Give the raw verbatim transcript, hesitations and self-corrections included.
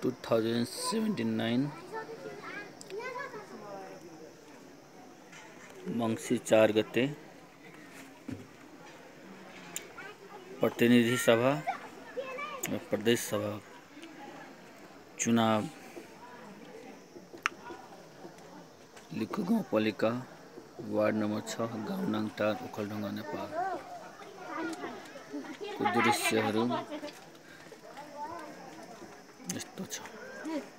Two thousand seventy nine मंगसी चार गते प्रतिनिधि सभा और प्रदेश सभा चुनाव लिखु गाउँपालिका वार्ड नंबर छः गाउँ नाङटार ओखलढुङ्गा नेपाल को दृश्यहरू यस्तो छ।